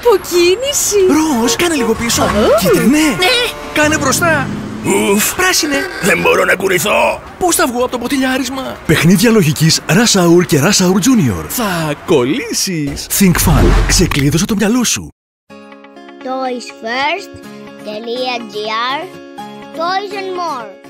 Αποκίνηση! Ροζ, κάνε λίγο πίσω. Κίτρινε. Ναι. Κάνε μπροστά. Ουφ, πράσινε. Δεν μπορώ να κουνηθώ. Πώς θα βγω από το ποτηλιάρισμα? Παιχνίδια λογικής Rush Hour και Rush Hour Junior. Θα κολλήσεις. Think Fun. Ξεκλείδωσε το μυαλό σου. Toysfirst.gr Toys and more.